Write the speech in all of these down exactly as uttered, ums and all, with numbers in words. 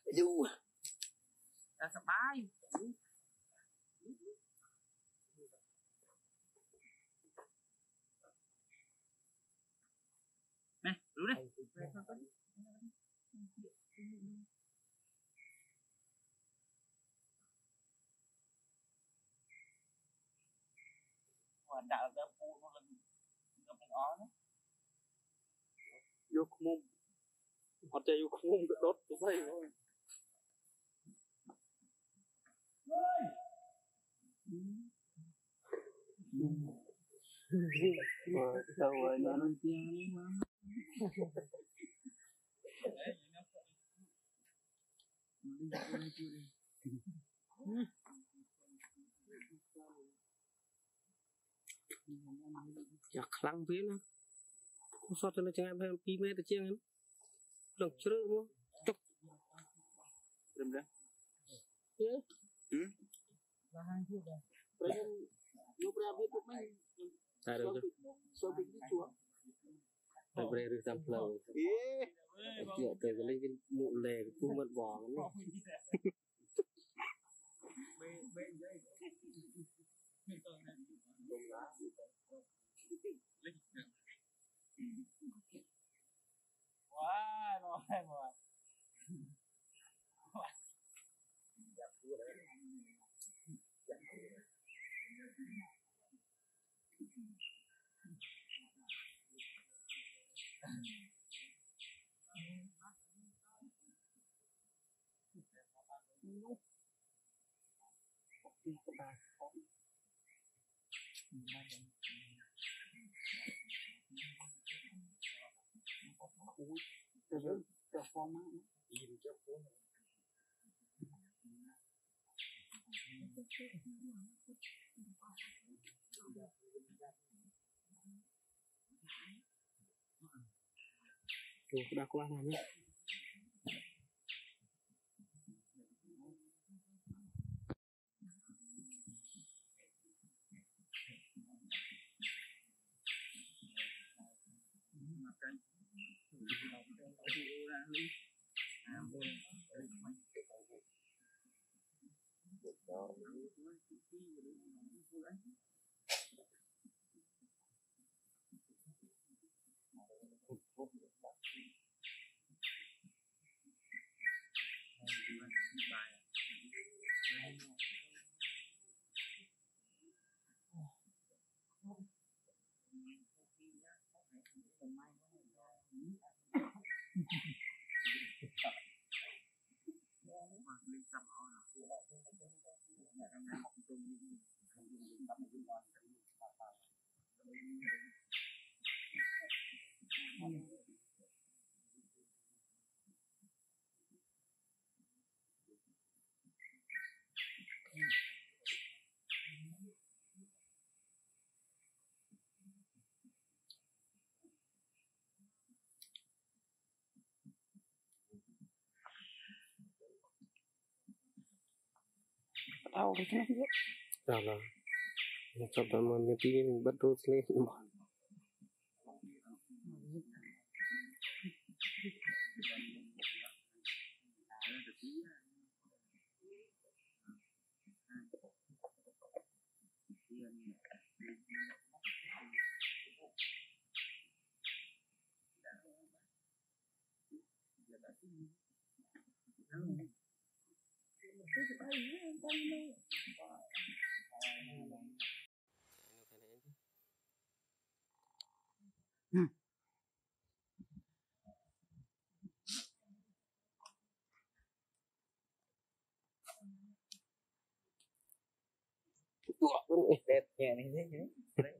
Du là sắp bài nè đủ đây hoàn đạo ra phụ nó là nóเป็นó đó vô mông họ chạy vô mông bị đốt cái dây thôi đâu rồi nó lên tiếng mà chặt lăng phía nó không sao cho nó chẳng em pi mét được chưa em lần chưa luôn chọc đừng đấy ừ là hai thuốc rồi bây giờ lúc ra biết lúc mấy tại đâu chứ số bị đi chúa tại bây giờ được làm lâu chuyện tới cái lấy cái mụ lề phu mật bò nó quá rồi rồi Terus performa ini performa tuh udah keluar namanya makan tahu kan dia dah lah coba mimpi betul sekali Hmm. Đẹp nhẹ này thế nhé.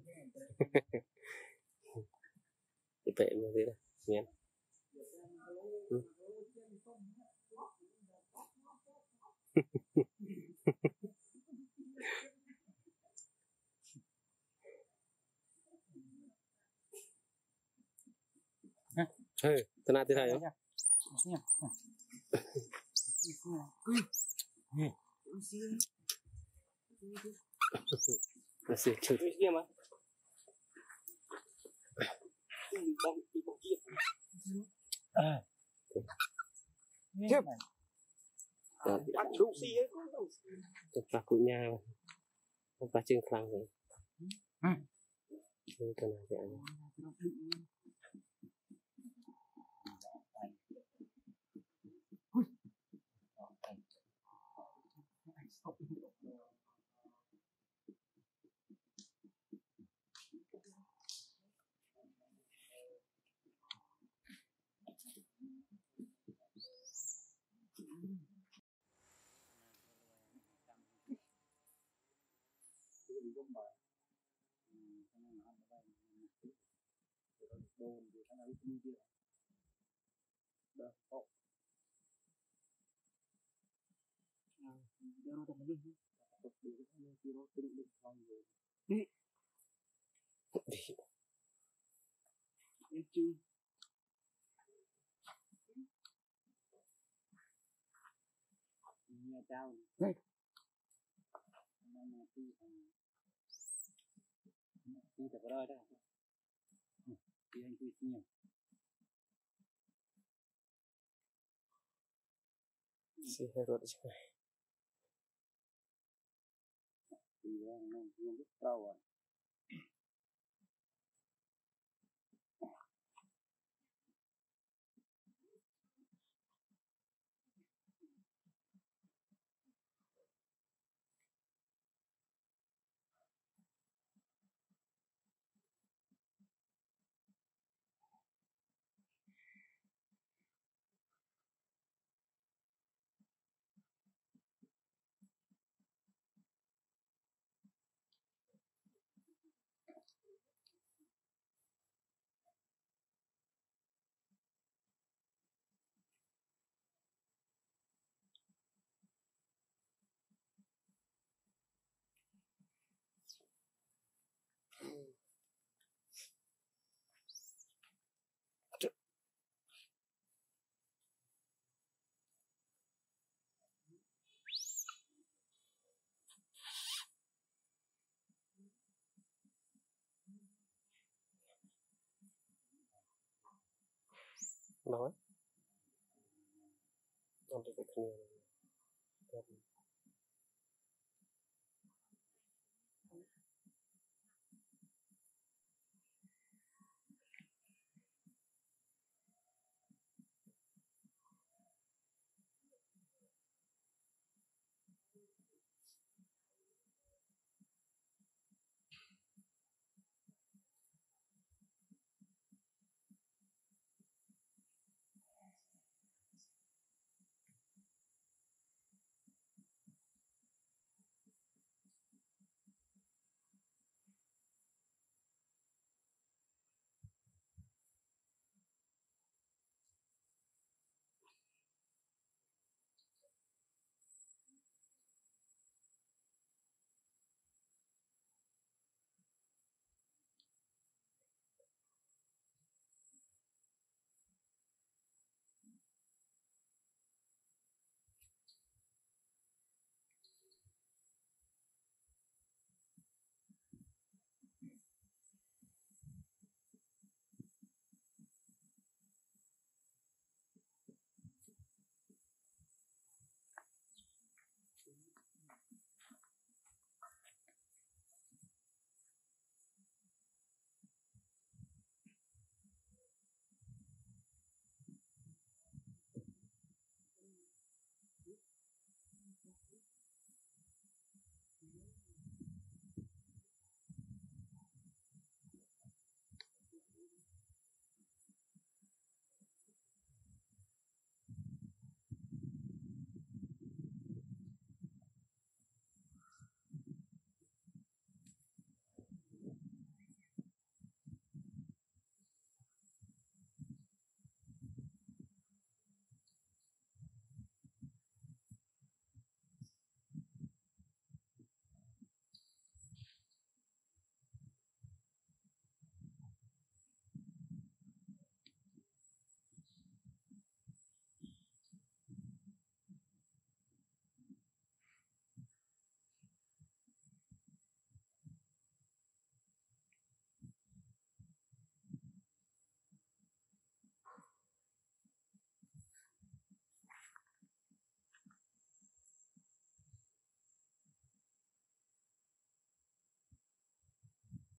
Thì vậy mà thế này, nghe. Ừ. Hey, tenang tidak ya? Masnya. Masih cuci dia mah. Ah. Cep. bắt đủ xì ấy cũng là của nhà không phải trên khăn rồi cái này thì anh nhà trao này đi tập rồi đó đi anh quy nhiều si hero đấy chứ đi ra nó không biết đâu rồi nói không được cái